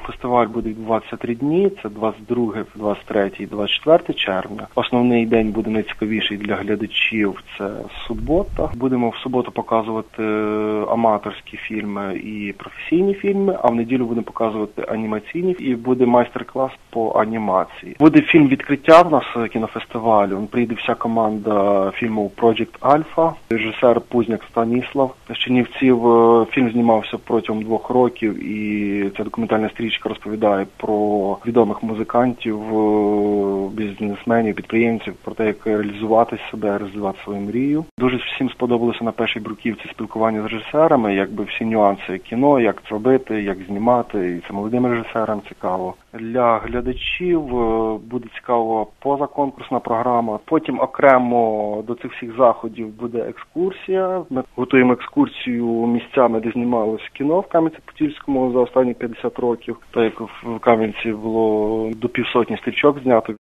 Фестиваль буде відбуватися 3 дні, це 22, 23 і 24 червня. Основний день буде найцікавіший для глядачів, це субота. Будемо в суботу показувати аматорські фільми і професійні фільми, а в неділю будемо показувати анімаційні і буде майстер-клас по анімації. Буде фільм відкриття в нас кінофестивалю. Прийде вся команда фільму Project Alpha, режисер Пузняк Станіслав. З Чернівців фільм знімався протягом 2 років, і ця документальна стрічка розповідає про відомих музикантів, бізнесменів, підприємців, про те, як реалізувати себе, реалізувати свою мрію. Дуже всім сподобалося на першій бруківці спілкування з режисерами, якби всі нюанси кіно, як це робити, як знімати, і це молодим режисерам цікаво. Для глядачів буде цікаво позаконкурсна програма. Потім окремо до цих всіх заходів буде екскурсія. Ми готуємо екскурсію місцями, де знімалось кіно в Кам'янці-Подільському за останні 50 років. Так як в Кам'янці було до 500 стрічок знято.